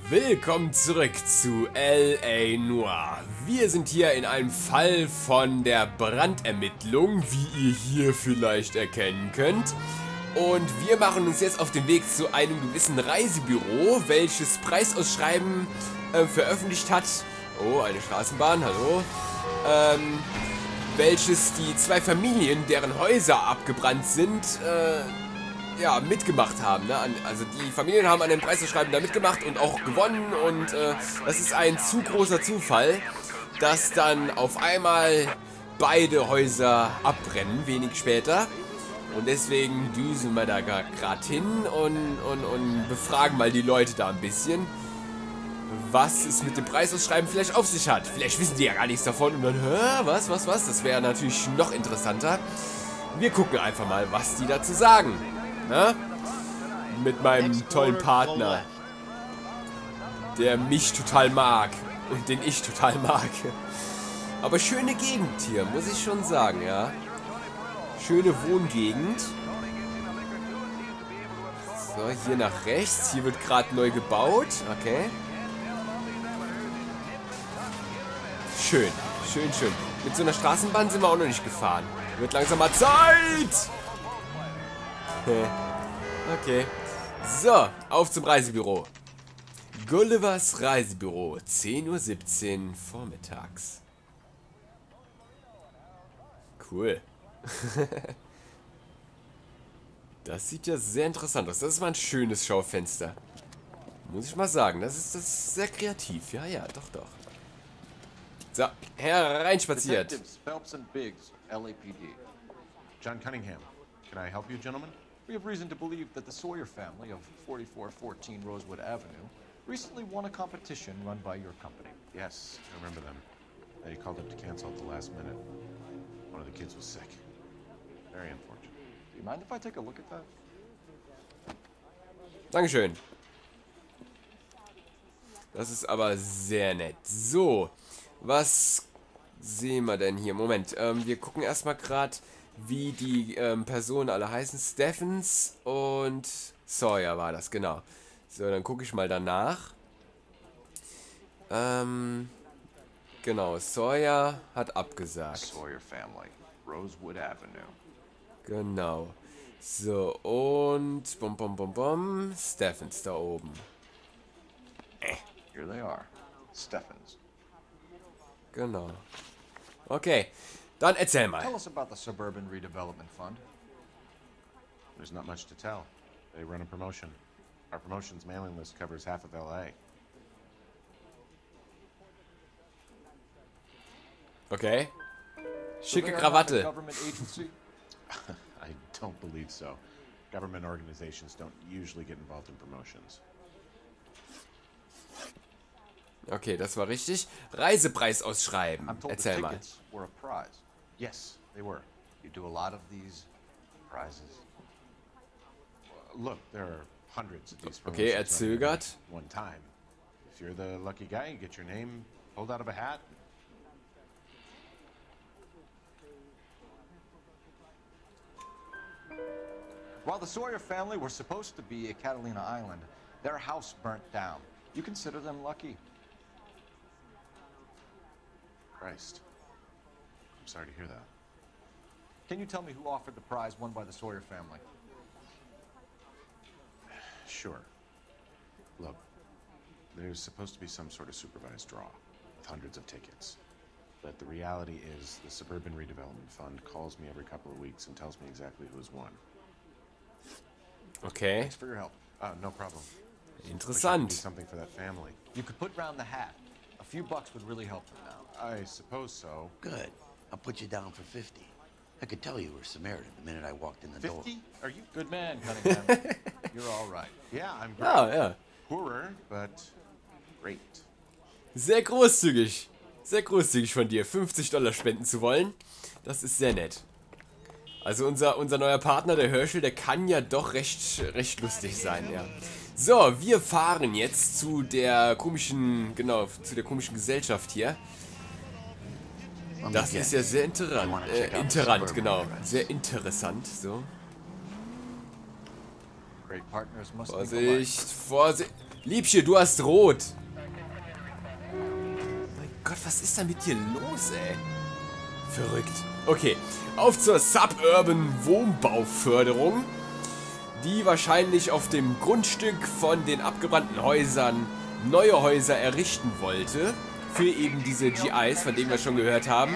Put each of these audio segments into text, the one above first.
Willkommen zurück zu L.A. Noire. Wir sind hier in einem Fall von der Brandermittlung, wie ihr hier vielleicht erkennen könnt. Und wir machen uns jetzt auf den Weg zu einem gewissen Reisebüro, welches Preisausschreiben veröffentlicht hat. Oh, eine Straßenbahn, hallo. Welches die zwei Familien, deren Häuser abgebrannt sind, ja, mitgemacht haben. Ne? Also die Familien haben an dem Preisausschreiben da mitgemacht und auch gewonnen. Und das ist ein zu großer Zufall, dass dann auf einmal beide Häuser abbrennen, wenig später. Und deswegen düsen wir da gerade hin und befragen mal die Leute da ein bisschen, was es mit dem Preisausschreiben vielleicht auf sich hat. Vielleicht wissen die ja gar nichts davon und dann, hä, was? Das wäre natürlich noch interessanter. Wir gucken einfach mal, was die dazu sagen. Na? Mit meinem tollen Partner, der mich total mag und den ich total mag. Aber schöne Gegend hier, muss ich schon sagen, ja. Schöne Wohngegend. So, hier nach rechts. Hier wird gerade neu gebaut. Okay. Schön, schön. Mit so einer Straßenbahn sind wir auch noch nicht gefahren. Wird langsam mal Zeit! Okay. So, auf zum Reisebüro. Gullivers Reisebüro, 10:17 Uhr vormittags. Cool. Das sieht ja sehr interessant aus. Das ist mal ein schönes Schaufenster. Muss ich mal sagen. Das ist sehr kreativ. Ja, doch. So, hereinspaziert. Phelps and Biggs, LAPD. John Cunningham. Can I help you, gentlemen? We have reason to believe that the Sawyer family of 4414 Rosewood Avenue recently won a competition run by your company. Yes, I remember them. They called up to cancel at the last minute. One of the kids was sick. Very unfortunate. Do you mind if I take a look at that? Dankeschön. Das ist aber sehr nett. So, was sehen wir denn hier? Moment, wir gucken erstmal gerade, wie die Personen alle heißen. Stephens und Sawyer war das, genau. So, dann gucke ich mal danach. Genau, Sawyer hat abgesagt. Sawyer family, Rosewood Avenue. Genau. So, und Stephens da oben. Here they are. Stephens. Genau. Okay, dann erzähl mal. Tell us about the Suburban Redevelopment Fund. There's not much to tell. They run a promotion. Our promotion's mailing list covers half of LA. Okay. So Schicke they are not a Krawatte. government agency? I don't believe so. Government organizations don't usually get involved in promotions. Okay, das war richtig. Reisepreis ausschreiben. I'm told the Erzähl mal. tickets were a prize. Yes, they were. You do a lot of these prizes. Look, there are hundreds of these Okay, er promotions running zögert. at one time. If you're the lucky guy, you get your name pulled out of a hat. While the Sawyer family were supposed to be at Catalina Island, their house burnt down. You consider them lucky? Christ. I'm sorry to hear that. Can you tell me who offered the prize won by the Sawyer family? Sure. Look, there's supposed to be some sort of supervised draw with hundreds of tickets. But the reality is the Suburban Redevelopment Fund calls me every couple of weeks and tells me exactly who has won. Okay, Thanks for your help. No problem. Wish I could do interessant. something for that family. You could put round the hat. A few bucks would really help them now. I suppose so. Good. I'll put you down for 50. I could tell you were Samaritan the minute I walked in the door. 50? Are you? Good man, Cunningham. You're all right. Yeah, I'm great. Ja. Poorer, but great. Sehr großzügig. Sehr großzügig von dir, $50 spenden zu wollen. Das ist sehr nett. Also unser neuer Partner, der Herschel, der kann ja doch recht lustig sein, ja. So, wir fahren jetzt zu der komischen, Gesellschaft hier. Das ist ja sehr interessant, genau. Sehr interessant, so. Great partners must think alike. Vorsicht, Vorsicht. Liebchen, du hast rot. Mein Gott, was ist da mit dir los, ey? Verrückt. Okay, auf zur Suburban Wohnbauförderung, die wahrscheinlich auf dem Grundstück von den abgebrannten Häusern neue Häuser errichten wollte. Für eben diese GIs, von denen wir schon gehört haben.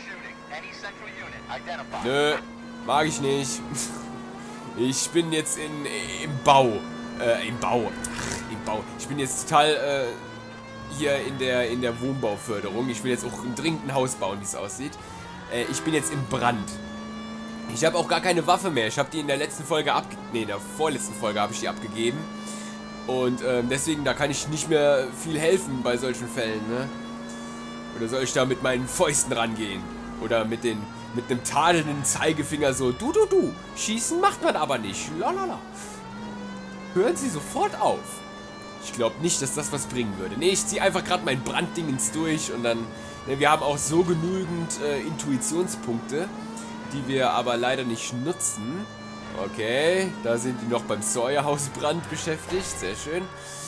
Nö, mag ich nicht. Ich bin jetzt im Bau. Im Bau. Ich bin jetzt total hier in der Wohnbauförderung. Ich will jetzt auch dringend ein Haus bauen, wie es aussieht. Ich bin jetzt im Brand. Ich habe auch gar keine Waffe mehr. Ich habe die in der letzten Folge in der vorletzten Folge habe ich die abgegeben. Und deswegen, da kann ich nicht mehr viel helfen bei solchen Fällen, ne? Oder soll ich da mit meinen Fäusten rangehen? Oder mit einem tadelnden Zeigefinger so, du. Schießen macht man aber nicht. Lalala. Hören Sie sofort auf. Ich glaube nicht, dass das was bringen würde. Ne, ich ziehe einfach gerade mein Branddingens durch und dann... Ne, wir haben auch so genügend Intuitionspunkte, die wir aber leider nicht nutzen. Okay, da sind die noch beim Sawyer-Hausbrand beschäftigt. Sehr schön.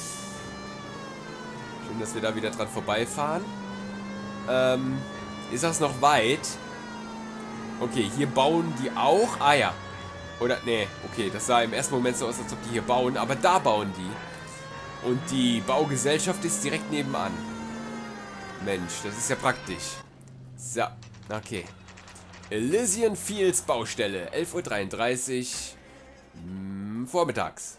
Schön, dass wir da wieder dran vorbeifahren. Ist das noch weit? Okay, hier bauen die auch. Ah ja. Oder, nee, okay, das sah im ersten Moment so aus, als ob die hier bauen. Aber da bauen die. Und die Baugesellschaft ist direkt nebenan. Mensch, das ist ja praktisch. So, okay. Elysian Fields Baustelle, 11:33 Uhr vormittags.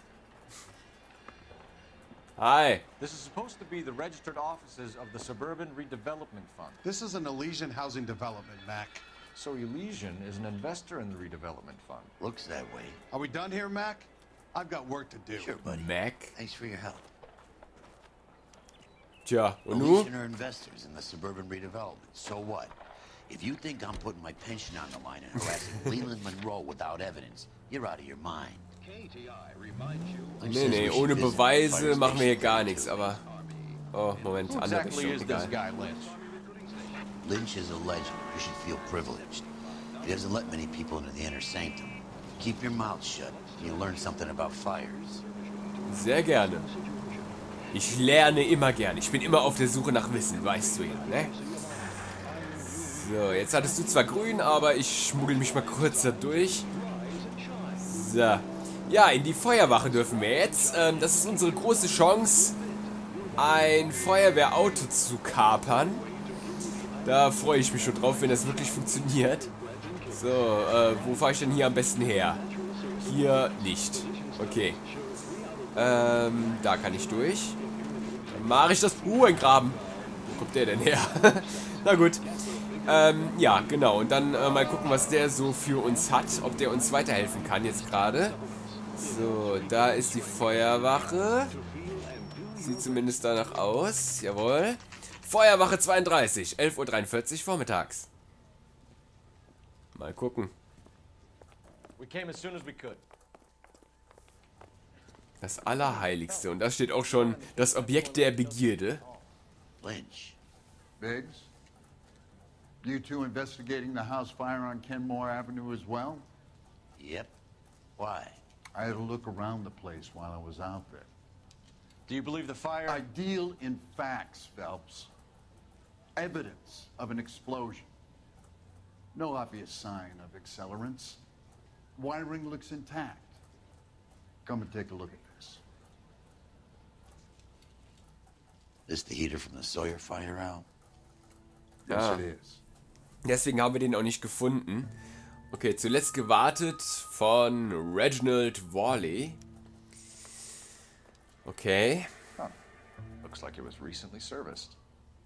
Hi. This is supposed to be the registered offices of the Suburban Redevelopment Fund. This is an Elysian housing development, Mac. So Elysian is an investor in the redevelopment fund. Looks that way. Are we done here, Mac? I've got work to do. Sure, buddy. Mac? Thanks for your help. Tja, und nu? Elysian are investors in the Suburban Redevelopment. So what? If you think I'm putting my pension on the line and harassing Leland Monroe without evidence, you're out of your mind. Nee, ohne Beweise machen wir hier gar nichts, aber... Oh, Moment, Who andere exactly is Richtung, this egal. guy Lynch? Lynch is a legend. You should feel privileged. He doesn't let many people into the inner sanctum. Keep your mouth shut, and you'll learn something about fires. Sehr gerne. Ich lerne immer gerne. Ich bin immer auf der Suche nach Wissen, weißt du ja, ne? So, jetzt hattest du zwar grün, aber ich schmuggel mich mal kurz da durch. So. Ja, in die Feuerwache dürfen wir jetzt. Das ist unsere große Chance, ein Feuerwehrauto zu kapern. Da freue ich mich schon drauf, wenn das wirklich funktioniert. So, wo fahre ich denn hier am besten her? Hier nicht. Okay. Da kann ich durch. Dann mache ich das... ein Graben. Wo kommt der denn her? Na gut. Ja, genau. Und dann mal gucken, was der so für uns hat. Ob der uns weiterhelfen kann jetzt gerade. So, da ist die Feuerwache. Sieht zumindest danach aus. Jawohl. Feuerwache 32, 11:43 Uhr vormittags. Mal gucken. We came as soon as we could. Das Allerheiligste. Und da steht auch schon das Objekt der Begierde. Lynch. Biggs? You two investigating the house fire on Kenmore Avenue as well? Yep. Why? I had a look around the place while I was out there. Do you believe the fire? I deal in facts, Phelps. Evidence of an explosion. No obvious sign of accelerants. Wiring looks intact. Come and take a look at this. This the heater from the Sawyer fire out? Yes, Ah. it is. Deswegen haben wir den auch nicht gefunden. Okay, zuletzt gewartet von Reginald Worley. Okay. Looks like it was recently serviced.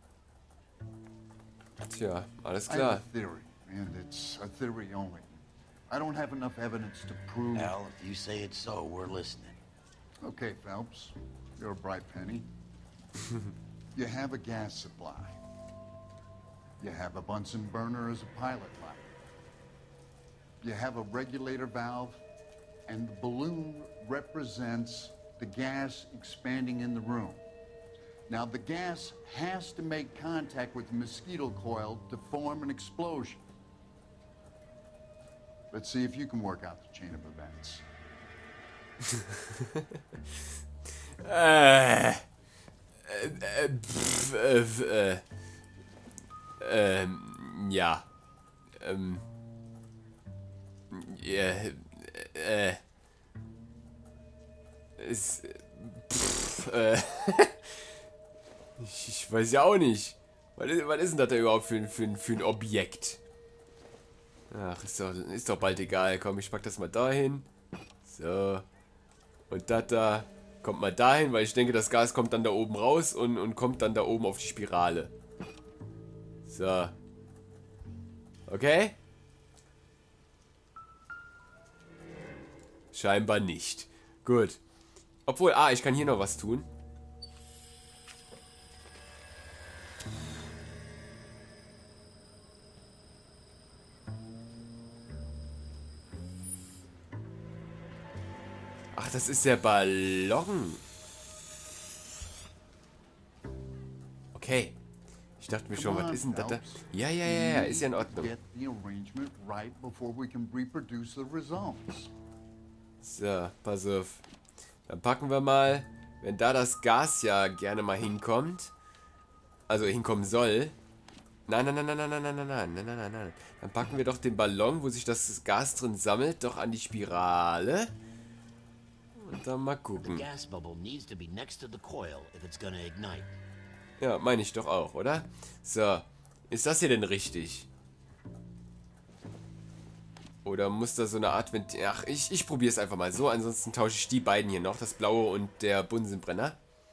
Tja, alles I have klar. a theory, and it's a theory only. I don't have enough evidence to prove... Al, if you say it's so, we're listening. Okay, Phelps, you're a bright penny. You have a gas supply. You have a Bunsen burner as a pilot light. You have a regulator valve, and the balloon represents the gas expanding in the room. Now, the gas has to make contact with the mosquito coil to form an explosion. Let's see if you can work out the chain of events. Ja. Ist, ich weiß ja auch nicht. Was ist denn das da überhaupt für ein Objekt? Ach, ist doch bald egal. Komm, ich pack das mal dahin. So. Und das da kommt mal dahin, weil ich denke, das Gas kommt dann da oben raus und kommt dann da oben auf die Spirale. So. Okay? Scheinbar nicht. Gut. Obwohl, ich kann hier noch was tun. Ach, das ist der Ballon. Okay. Ich dachte mir schon, was ist denn das da? Ja, ist ja in Ordnung. Get the arrangement right before we can reproduce the results. So, pass auf. Dann packen wir mal, wenn da das Gas ja gerne mal hinkommt, also hinkommen soll. Nein. Dann packen wir doch den Ballon, wo sich das Gas drin sammelt, doch an die Spirale. Und dann mal gucken. Ja, meine ich doch auch, oder? So, ist das hier denn richtig? Oder muss da so eine Art Ventil... Ach, ich probiere es einfach mal so. Ansonsten tausche ich die beiden hier noch. Das blaue und der Bunsenbrenner.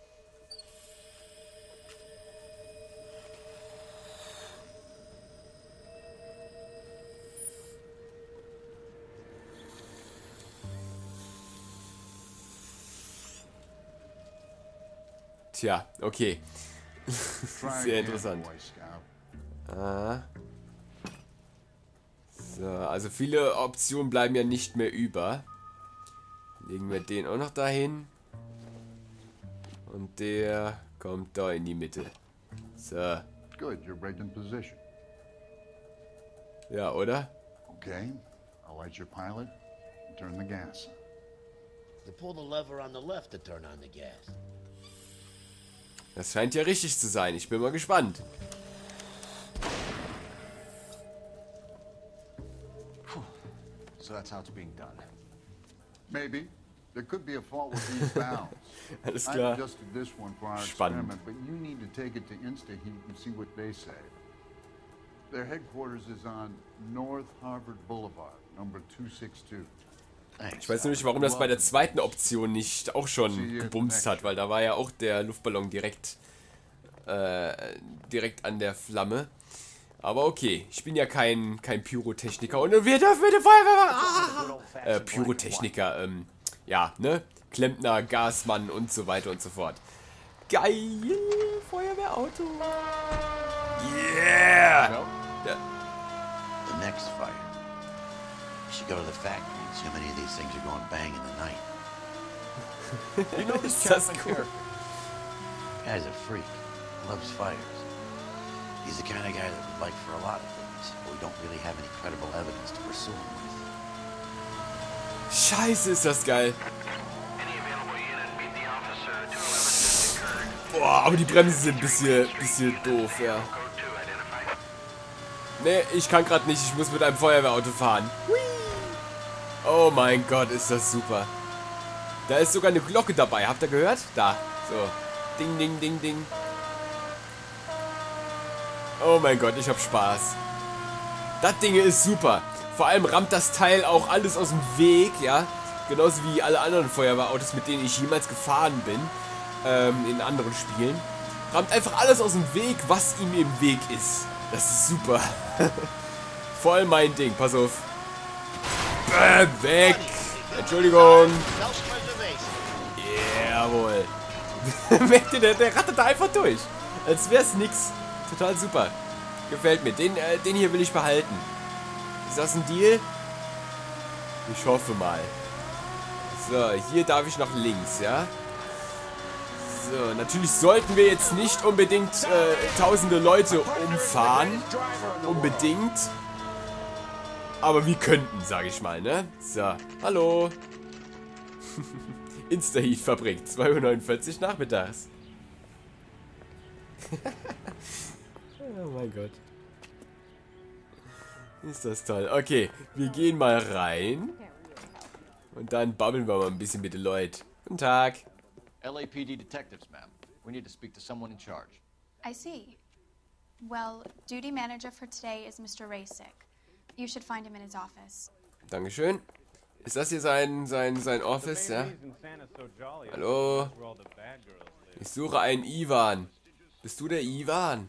Tja, okay. Sehr interessant. So, also viele Optionen bleiben ja nicht mehr über. Legen wir den auch noch dahin. Und der kommt da in die Mitte. So. Good, you're right in position. Ja, oder? Okay, I'll light your pilot and turn the gas. You pull the lever on the left to turn on the gas. Das scheint ja richtig zu sein. Ich bin mal gespannt. So that's how it's being done. Maybe. There could be a fault with these valves. Alles I klar. adjusted this one for our Spannend. experiment, but you need to take it to Instaheat and see what they say. Their headquarters is on North Harvard Boulevard, number 262. Ich weiß nur nicht, warum das bei der zweiten Option nicht auch schon gebumst hat, weil da war ja auch der Luftballon direkt an der Flamme. Aber okay, ich bin ja kein Pyrotechniker und wir dürfen mit dem Feuerwehr... Pyrotechniker, ja, ne? Klempner, Gasmann und so weiter und so fort. Geil! Feuerwehrauto! Yeah! Ja. The next fire. You should go to the factory and see how many of these things are going bang in the night. You know this Ist das Chapman cool. character? Guy's a freak. Loves fires. He's the kind of guy that would like for a lot of things, but we don't really have any credible evidence to pursue him with. Scheiße, ist das geil. Boah, aber die Bremsen sind ein bisschen doof, ja. Ne, ich kann gerade nicht. Ich muss mit einem Feuerwehrauto fahren. Hui. Oh mein Gott, ist das super. Da ist sogar eine Glocke dabei. Habt ihr gehört? Da. So. Ding, ding, ding, ding. Oh mein Gott, ich hab Spaß. Das Ding ist super. Vor allem rammt das Teil auch alles aus dem Weg, ja. Genauso wie alle anderen Feuerwehrautos, mit denen ich jemals gefahren bin. In anderen Spielen. Rammt einfach alles aus dem Weg, was ihm im Weg ist. Das ist super. Voll mein Ding. Pass auf. Weg. Entschuldigung. Jawohl. Merkt ihr, der rattet da einfach durch. Als wär's nix. Total super. Gefällt mir. Den hier will ich behalten. Ist das ein Deal? Ich hoffe mal. So, hier darf ich nach links, ja? So, natürlich sollten wir jetzt nicht unbedingt tausende Leute umfahren. Unbedingt. Aber wir könnten, sage ich mal, ne? So, hallo. Instaheat-Fabrik, 2:49 Uhr nachmittags. Oh mein Gott. Ist das toll. Okay, wir gehen mal rein. Und dann babbeln wir mal ein bisschen mit den Leuten. Guten Tag. LAPD detectives, ma'am. We need to speak to someone in charge. I see. Well, duty manager for today is Mr. Rasick. You should find him in his office. Dankeschön. Ist das hier sein Office, ja? Hallo? Ich suche einen Ivan. Bist du der Ivan?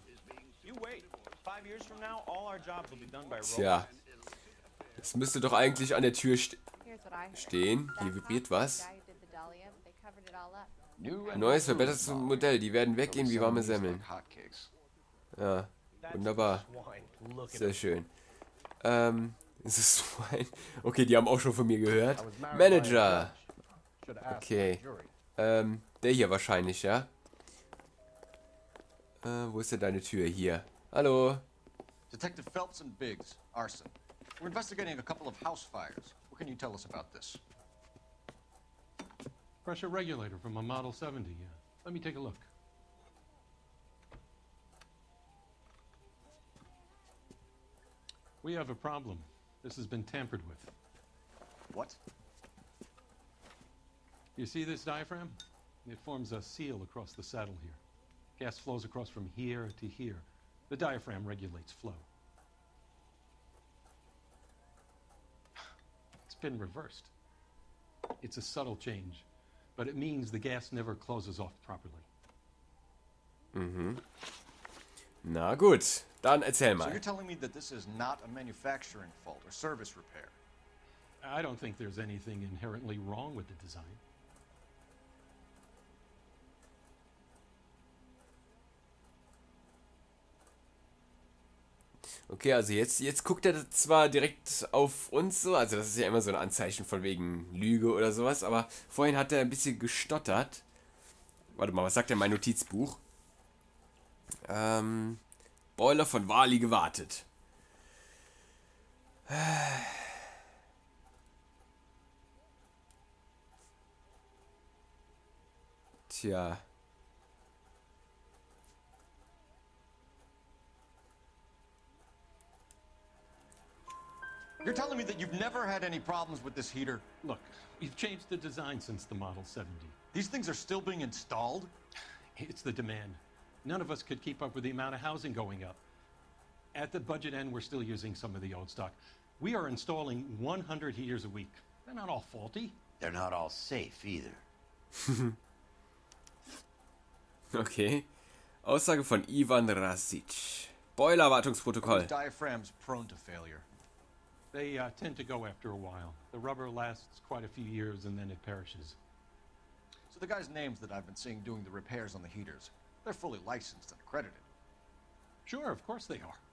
Tja. Das müsste doch eigentlich an der Tür stehen. Hier vibriert was. Neues, verbessertes Modell. Die werden weggehen wie warme Semmeln. Ja, wunderbar. Sehr schön. Ist es Swine? Okay, die haben auch schon von mir gehört. Manager. Okay. Der hier wahrscheinlich, ja? Wo ist denn deine Tür? Hier. Hallo. Detective Phelps and Biggs, arson. We're investigating a couple of house fires. What can you tell us about this? Pressure regulator from a Model 70. Let me take a look. We have a problem. This has been tampered with. What? You see this diaphragm? It forms a seal across the saddle here. Gas flows across from here to here. The diaphragm regulates flow. It's been reversed. It's a subtle change, but it means the gas never closes off properly. Mhm. Na gut, dann erzähl So mal. you're telling me that this is not a manufacturing fault or service repair? I don't think there's anything inherently wrong with the design. Okay, also jetzt guckt er zwar direkt auf uns so, also das ist ja immer so ein Anzeichen von wegen Lüge oder sowas, aber vorhin hat er ein bisschen gestottert. Warte mal, was sagt denn mein Notizbuch? Boiler von Wali gewartet. Tja. You're telling me that you've never had any problems with this heater? Look, we've changed the design since the Model 70. These things are still being installed? It's the demand. None of us could keep up with the amount of housing going up. At the budget end, we're still using some of the old stock. We are installing 100 heaters a week. They're not all faulty. They're not all safe either. Okay. Aussage von Ivan Rasic. Boilerwartungsprotokoll. Are diaphragms prone to failure? They tend to go after a while. The rubber lasts quite a few years and then it perishes. So the guys' names that I've been seeing doing the repairs on the heaters, they're fully licensed and accredited. Sure, of course they are.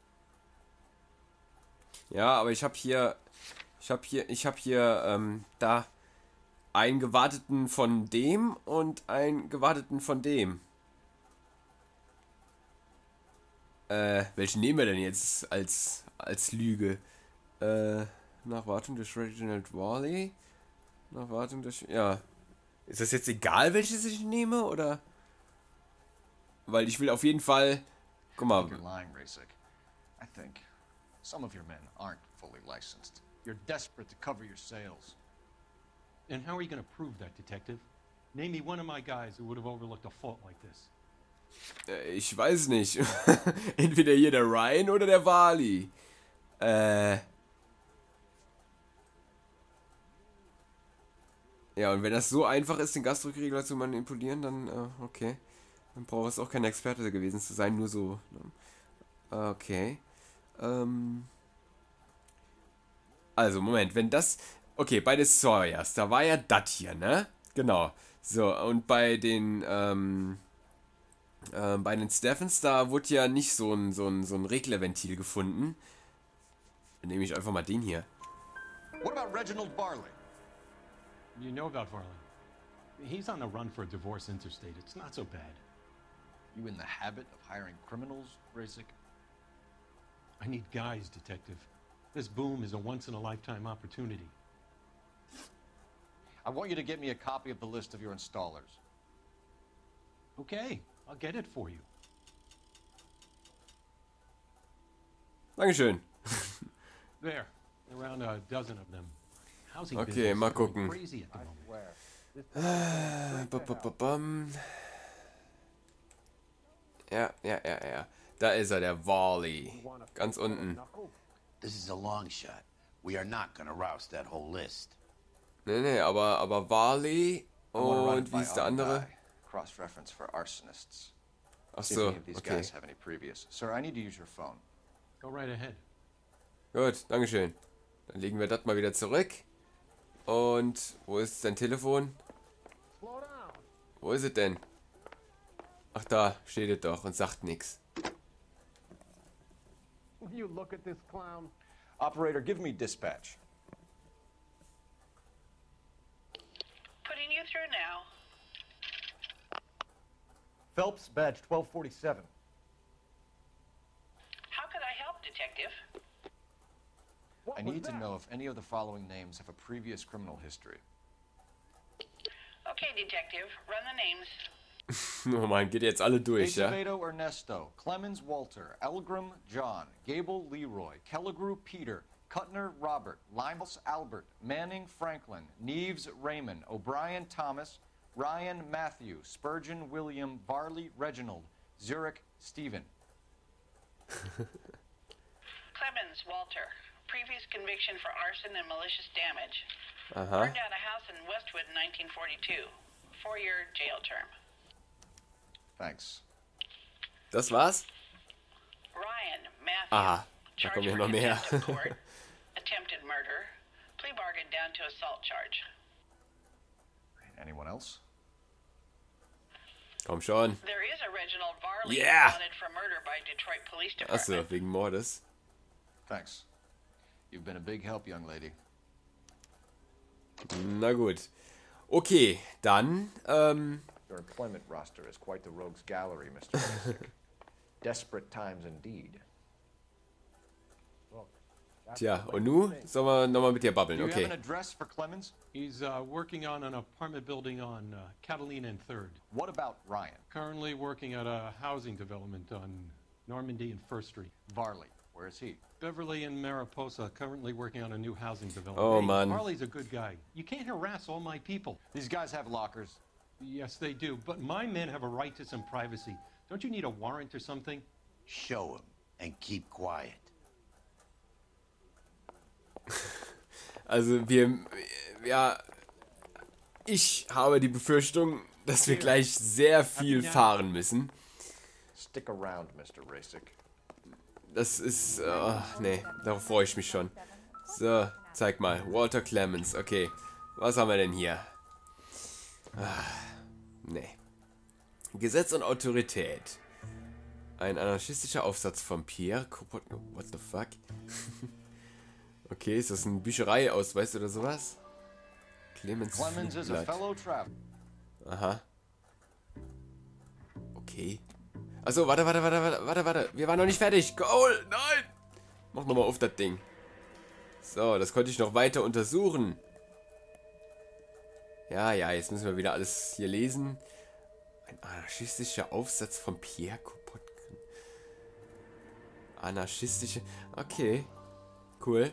Ja, aber ich habe hier da einen gewarteten von dem und einen gewarteten von dem. Welchen nehmen wir denn jetzt als Lüge? Nach Wartung des Reginald Wally. Nach Wartung des... Ja. Ist das jetzt egal, welches ich nehme, oder? Weil ich will auf jeden Fall... Guck mal. You're lying, Rasick. I think some of your men aren't fully licensed. You're desperate to cover your sales. And how are you going to prove that, Detective? Name me one of my guys who would have overlooked a fault like this. Ich weiß nicht. Entweder hier der Ryan oder der Wally. Ja, und wenn das so einfach ist, den Gasdruckregler zu manipulieren, dann, okay. Dann braucht es auch kein Experte gewesen zu sein, nur so. Okay. Also, Moment, wenn das... Okay, bei den Sawyers, da war ja das hier, ne? Genau. So, und bei den Stephens, da wurde ja nicht so ein Reglerventil gefunden. Dann nehme ich einfach mal den hier. What about Reginald Barley? You know about Varley. He's on the run for a divorce interstate. It's not so bad. You in the habit of hiring criminals, Rasick? I need guys, Detective. This boom is a once-in-a-lifetime opportunity. I want you to get me a copy of the list of your installers. Okay, I'll get it for you. Dankeschön. There, around a dozen of them. Housing Okay, business mal is going gucken. crazy at the moment. Ja. Da ist er, der Varley. Ganz unten. This is a long shot. We are not gonna roust that whole list. Nee, aber Varley I wanna run it und wie by ist der our andere? guy. Cross-reference for arsonists. Ach See if so, any of these okay. guys have any previous. Sir, I need to use your phone. Go right ahead. Gut, Dankeschön. Dann legen wir das mal wieder zurück. Und wo ist sein Telefon? Wo ist es denn? Ach, da steht es doch und sagt nichts. You look at this clown. Operator, give me dispatch. Putting you through now. Phelps, badge 1247. How could I help, Detective? I need to know if any of the following names have a previous criminal history. Okay, Detective, run the names. Oh man, geht jetzt alle durch, ja? Acevedo Ernesto, Clemens Walter, Elgram John, Gable Leroy, Kelligrew Peter, Kuttner Robert, Limes Albert, Manning Franklin, Neves Raymond, O'Brien Thomas, Ryan Matthew, Spurgeon William, Varley Reginald, Zurich Stephen. Clemens Walter, previous conviction for arson and malicious damage. Aha. Burned down a house in Westwood in 1942. 4-year jail term. Thanks. Das war's? Ryan Matthew. Aha, da Charged kommen ja for noch mehr. contempt of court, attempted murder, plea bargain down to assault charge. Anyone else? Komm schon. There is a Reginald Varley Yeah. wanted for murder by Detroit Police Achso, Department. wegen Mordes. Thanks. You've been a big help, young lady. Na gut. Okay, dann, Your employment roster is quite the rogues gallery, Mr. Basic. Desperate times indeed. tja, und nu sollen wir nochmal mit dir babbeln, Do you have okay. an address for Clemens? He's working on an apartment building on Catalina and 3rd. What about Ryan? Currently working at a housing development on Normandy and 1st Street. Varley, where is he? Beverly and Mariposa, currently working on a new housing development. Oh, Hey, man. Harley's a good guy. You can't harass all my people. These guys have lockers. Yes, they do. But my men have a right to some privacy. Don't you need a warrant or something? Show him and keep quiet. Also ich habe die Befürchtung, dass wir gleich sehr viel fahren müssen. Stick around, Mr. Rasic. Das ist, nee, darauf freue ich mich schon. So, zeig mal, Walter Clemens, okay. Was haben wir denn hier? Nee. Gesetz und Autorität. Ein anarchistischer Aufsatz von Pierre Kropotkin. What the fuck? Okay, ist das ein Büchereiausweis oder sowas? Clemens Clemens is a Flugblatt. fellow traveler. Aha. Okay. Achso, warte. Wir waren noch nicht fertig. Cole, nein! Mach nochmal auf das Ding. So, das konnte ich noch weiter untersuchen. Ja, jetzt müssen wir wieder alles hier lesen. Ein anarchistischer Aufsatz von Pierre Kropotkin. Anarchistische... Okay. Cool.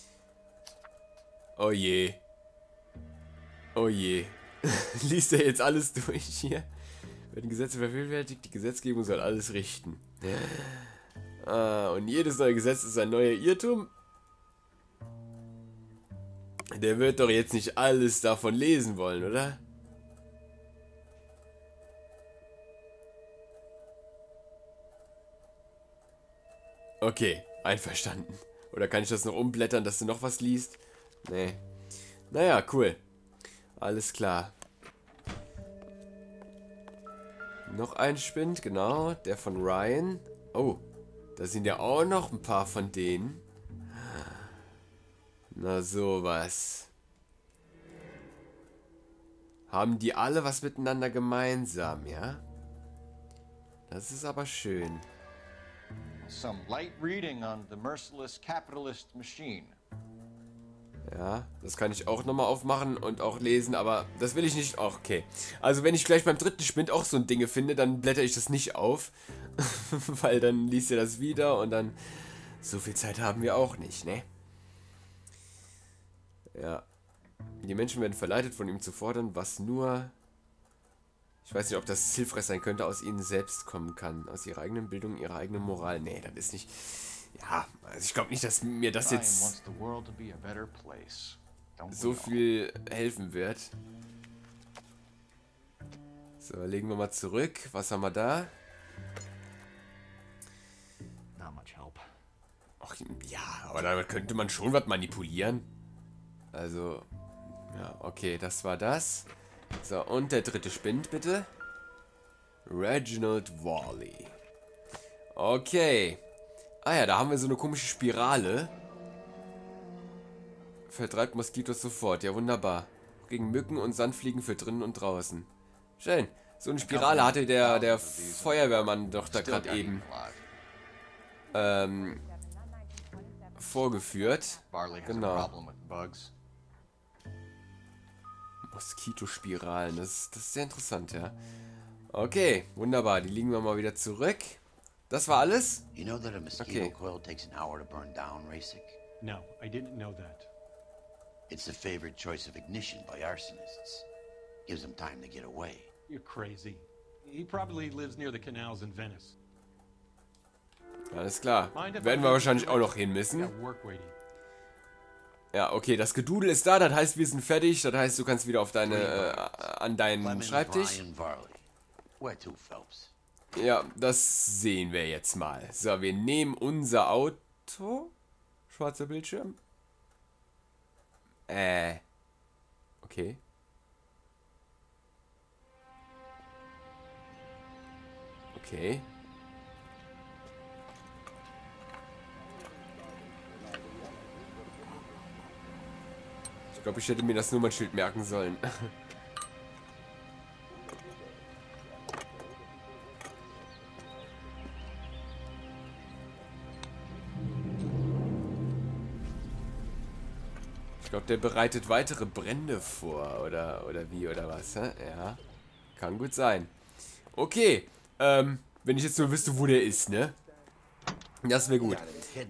Oh je. Oh je. Liest er jetzt alles durch hier? Werden Gesetze vervielfältigt, die Gesetzgebung soll alles richten. Und jedes neue Gesetz ist ein neuer Irrtum. Der wird doch jetzt nicht alles davon lesen wollen, oder? Okay, einverstanden. Oder kann ich das noch umblättern, dass du noch was liest? Nee. Naja, cool. Alles klar. Noch ein Spind, genau. Der von Ryan. Oh, da sind ja auch noch ein paar von denen. Na sowas. Haben die alle was miteinander gemeinsam, ja? Das ist aber schön. Some light reading on the merciless capitalist machine. Ja, das kann ich auch nochmal aufmachen und auch lesen, aber das will ich nicht. Oh, okay. Also wenn ich gleich beim dritten Spind auch so ein Ding finde, dann blätter ich das nicht auf. Weil dann liest ihr das wieder und dann... So viel Zeit haben wir auch nicht, ne? Ja. Die Menschen werden verleitet, von ihm zu fordern, was nur... Ich weiß nicht, ob das hilfreich sein könnte, aus ihnen selbst kommen kann. Aus ihrer eigenen Bildung, ihrer eigenen Moral. Nee, das ist nicht... Ja, also ich glaube nicht, dass mir das jetzt so viel helfen wird. So, legen wir mal zurück. Was haben wir da? Ach, ja, aber damit könnte man schon was manipulieren. Also, ja, okay, das war das. So, und der dritte Spind, bitte. Reginald Worley. Okay. Ah ja, da haben wir so eine komische Spirale. Vertreibt Moskitos sofort. Ja, wunderbar. Gegen Mücken und Sandfliegen für drinnen und draußen. Schön. So eine Spirale hatte der Feuerwehrmann doch da gerade eben vorgeführt. Genau. Moskitospiralen. Das ist sehr interessant, ja. Okay, wunderbar. Die legen wir mal wieder zurück. Das war alles? You know that a mosquito coil takes an hour to burn down, Rasik? No, I didn't know that. It's the favorite choice of ignition by arsonists. Gives them time to get away. You're crazy. He probably lives near the canals in Venice. Alles klar. Werden wir wahrscheinlich auch noch hin müssen. Ja, okay, das Gedudel ist da, das heißt, wir sind fertig. Das heißt, du kannst wieder auf an deinen Schreibtisch. Ja, das sehen wir jetzt mal. So, wir nehmen unser Auto. Schwarzer Bildschirm. Okay. Okay. Ich glaube, ich hätte mir das Nummernschild merken sollen. Ich glaube, der bereitet weitere Brände vor, oder wie, oder was, hä? Ja, kann gut sein. Okay, wenn ich jetzt nur wüsste, wo der ist, ne? Das wäre gut.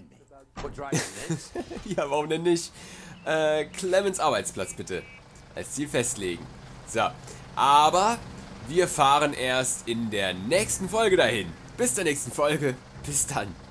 Ja, warum denn nicht? Clemens Arbeitsplatz bitte. Als Ziel festlegen. So, aber wir fahren erst in der nächsten Folge dahin. Bis zur nächsten Folge. Bis dann.